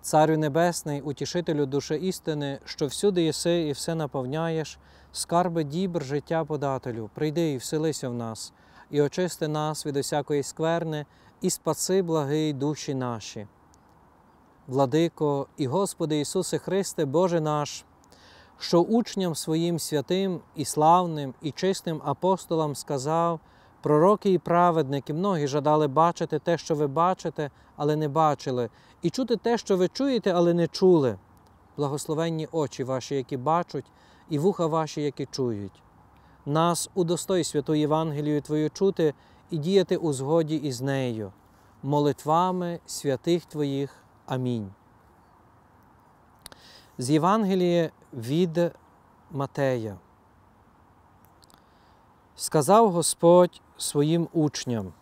Царю Небесний, утішителю душі істини, що всюди єси і все наповняєш, скарби дібр життя подателю, прийди і вселися в нас, і очисти нас від усякої скверни, і спаси, благий, душі наші. Владико і Господи Ісусе Христе, Боже наш, що учням своїм святим і славним і чистим апостолам сказав: пророки і праведники многі жадали бачити те, що ви бачите, але не бачили, і чути те, що ви чуєте, але не чули. Благословенні очі ваші, які бачать, і вуха ваші, які чують. Нас удостой святу Євангелію Твою чути і діяти у згоді із нею. Молитвами святих Твоїх. Амінь. З Євангелія від Матея. Сказав Господь своїм учням: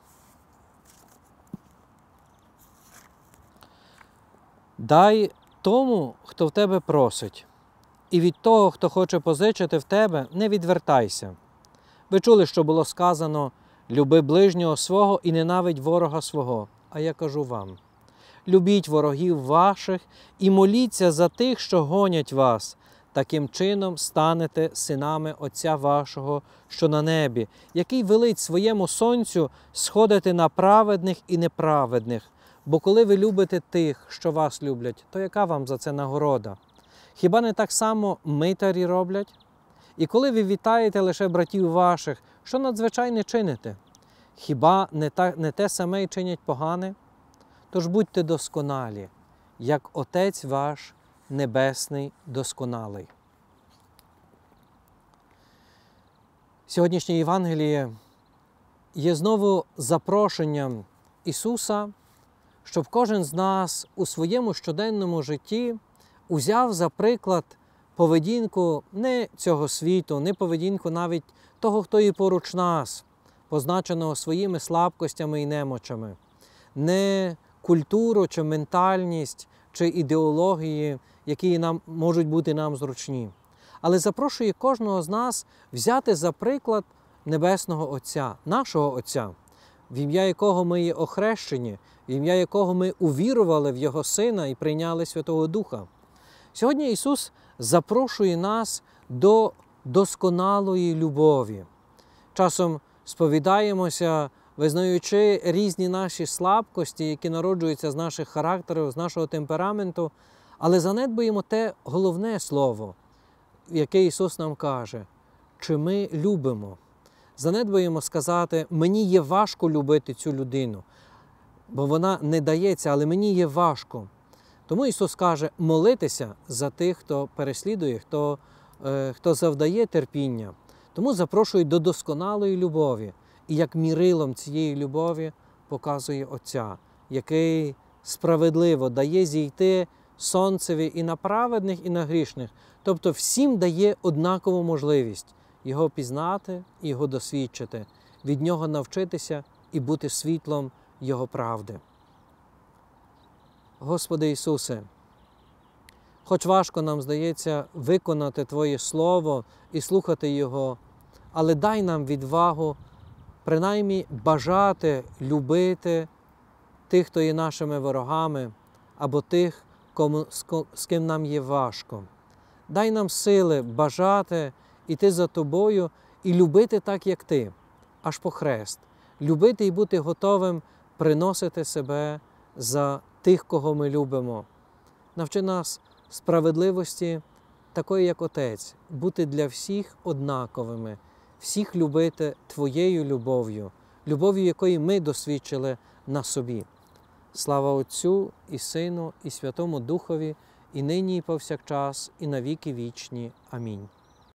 дай тому, хто в тебе просить, і від того, хто хоче позичити в тебе, не відвертайся. Ви чули, що було сказано: люби ближнього свого і ненавидь ворога свого. А я кажу вам: любіть ворогів ваших і моліться за тих, що гонять вас. Таким чином станете синами Отця вашого, що на небі, який велить своєму сонцю сходити на праведних і неправедних. Бо коли ви любите тих, що вас люблять, то яка вам за це нагорода? Хіба не так само митарі роблять? І коли ви вітаєте лише братів ваших, що надзвичайне чините? Хіба не те саме й чинять погане? Тож будьте досконалі, як Отець ваш Небесний досконалий. Сьогоднішнє Євангеліє є знову запрошенням Ісуса, щоб кожен з нас у своєму щоденному житті узяв за приклад поведінку не цього світу, не поведінку навіть того, хто є поруч нас, позначеного своїми слабкостями і немочами, не культуру чи ментальність, чи ідеології, які можуть бути нам зручні. Але запрошує кожного з нас взяти за приклад Небесного Отця, нашого Отця, в ім'я якого ми є охрещені, в ім'я якого ми увірували в Його Сина і прийняли Святого Духа. Сьогодні Ісус запрошує нас до досконалої любові. Часом сповідаємося, визнаючи різні наші слабкості, які народжуються з наших характерів, з нашого темпераменту, але занедбуємо те головне слово, яке Ісус нам каже: чи ми любимо. Занедбуємо сказати: мені є важко любити цю людину, бо вона не дається, але мені є важко. Тому Ісус каже: молитися за тих, хто переслідує, хто завдає терпіння. Тому запрошує до досконалої любові. І як мірилом цієї любові показує Отця, який справедливо дає зійти сонцеві і на праведних, і на грішних. Тобто всім дає однакову можливість Його пізнати, Його досвідчити, від Нього навчитися і бути світлом Його правди. Господи Ісусе, хоч важко нам здається виконати Твоє Слово і слухати Його, але дай нам відвагу принаймні бажати любити тих, хто є нашими ворогами, або тих, з ким нам є важко. Дай нам сили бажати іти за Тобою і любити так, як Ти, аж по хрест. Любити і бути готовим приносити себе за тих, кого ми любимо. Навчи нас справедливості, такої, як Отець, бути для всіх однаковими, всіх любити Твоєю любов'ю, любов'ю, якої ми досвідчили на собі. Слава Отцю і Сину, і Святому Духові, і нині, і повсякчас, і на віки вічні. Амінь.